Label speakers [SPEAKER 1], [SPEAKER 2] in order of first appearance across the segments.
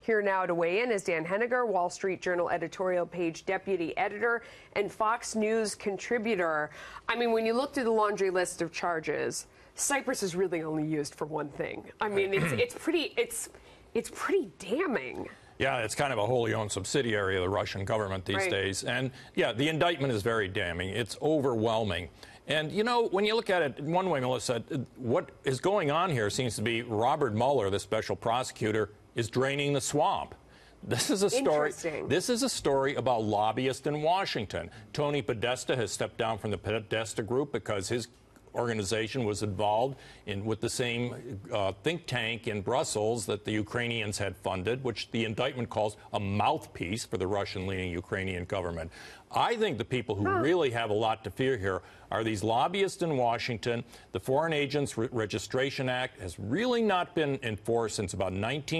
[SPEAKER 1] Here now to weigh in is Dan Henninger, Wall Street Journal editorial page deputy editor and Fox News contributor. I mean, when you look through the laundry list of charges, Cyprus is really only used for one thing. I mean, it's pretty damning.
[SPEAKER 2] Yeah, it's kind of a wholly owned subsidiary of the Russian government these days. And yeah, the indictment is very damning. It's overwhelming. And, you know, when you look at it, one way, Melissa, what is going on here seems to be Robert Mueller, the special prosecutor, is draining the swamp. This is a story about lobbyists in Washington. Tony Podesta has stepped down from the Podesta Group because his organization was involved with the same think tank in Brussels that the Ukrainians had funded, which the indictment calls a mouthpiece for the Russian-leaning Ukrainian government. I think the people who really have a lot to fear here are these lobbyists in Washington. The Foreign Agents Registration Act has really not been enforced since about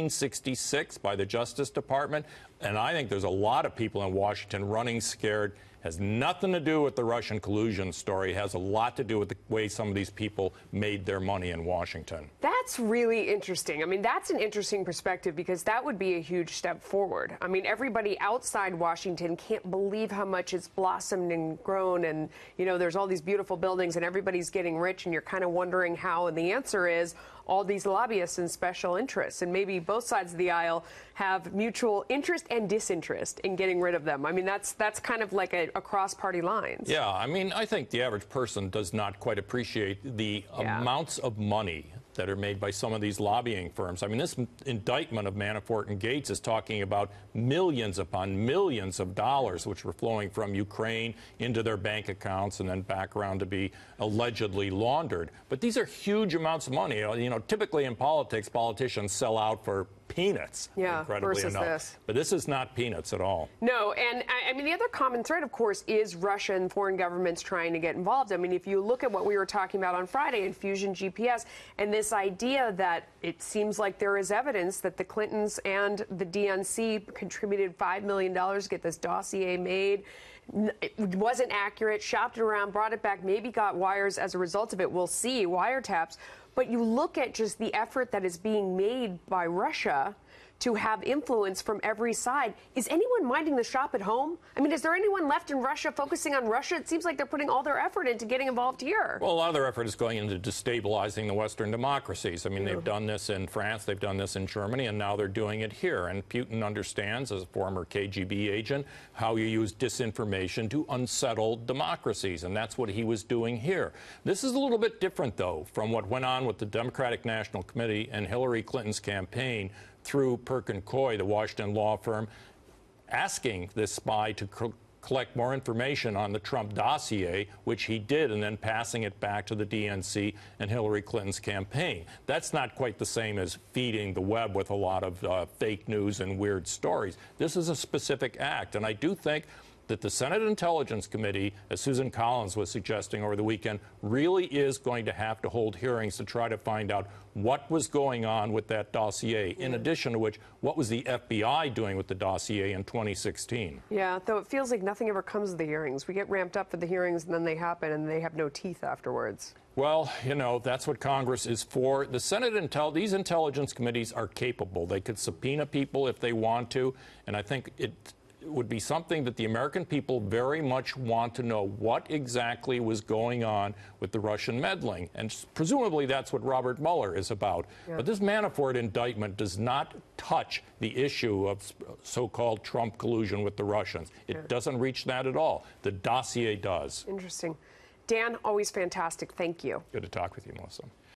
[SPEAKER 2] 1966 by the Justice Department, and I think there's a lot of people in Washington running scared. Has nothing to do with the Russian collusion story. It has a lot to do with the way some of these people made their money in Washington. That's
[SPEAKER 1] really interesting. I mean, that's an interesting perspective because that would be a huge step forward. I mean, everybody outside Washington can't believe how much it's blossomed and grown, and, you know, there's all these beautiful buildings and everybody's getting rich, and you're kind of wondering how, and the answer is all these lobbyists and special interests, and maybe both sides of the aisle have mutual interest and disinterest in getting rid of them. I mean, that's kind of like across party lines.
[SPEAKER 2] Yeah, I mean, I think the average person does not quite appreciate the amounts of money that are made by some of these lobbying firms. I mean, this indictment of Manafort and Gates is talking about millions upon millions of dollars which were flowing from Ukraine into their bank accounts and then back around to be allegedly laundered. But these are huge amounts of money. You know, typically in politics, politicians sell out for peanuts, incredibly enough. But this is not peanuts at all.
[SPEAKER 1] No, and I mean, the other common thread, of course, is Russia and foreign governments trying to get involved. I mean, if you look at what we were talking about on Friday in Fusion GPS, and this idea that it seems like there is evidence that the Clintons and the DNC contributed $5 million to get this dossier made. It wasn't accurate, shopped it around, brought it back, maybe got wires as a result of it. We'll see, wiretaps. But you look at just the effort that is being made by Russia to have influence from every side. Is anyone minding the shop at home? I mean, is there anyone left in Russia focusing on Russia? It seems like they're putting all their effort into getting involved here.
[SPEAKER 2] Well, a lot of their effort is going into destabilizing the Western democracies. I mean, they've done this in France, they've done this in Germany, and now they're doing it here. And Putin understands, as a former KGB agent, how you use disinformation to unsettle democracies, and that's what he was doing here. This is a little bit different, though, from what went on with the Democratic National Committee and Hillary Clinton's campaign through Perkin Coie, the Washington law firm, asking this spy to collect more information on the Trump dossier, which he did, and then passing it back to the DNC and Hillary Clinton's campaign. That's not quite the same as feeding the web with a lot of fake news and weird stories. This is a specific act, and I do think that the Senate Intelligence Committee, as Susan Collins was suggesting over the weekend, really is going to have to hold hearings to try to find out what was going on with that dossier. In addition to which, what was the FBI doing with the dossier in 2016?
[SPEAKER 1] Yeah, though it feels like nothing ever comes of the hearings. We get ramped up for the hearings, and then they happen, and they have no teeth afterwards.
[SPEAKER 2] Well, you know, that's what Congress is for. The Senate these intelligence committees are capable. They could subpoena people if they want to, and I think it would be something that the American people very much want to know what exactly was going on with the Russian meddling. And presumably that's what Robert Mueller is about. But this Manafort indictment does not touch the issue of so-called Trump collusion with the Russians. It doesn't reach that at all. The dossier does.
[SPEAKER 1] Interesting. Dan, always fantastic. Thank you.
[SPEAKER 2] Good to talk with you, Melissa.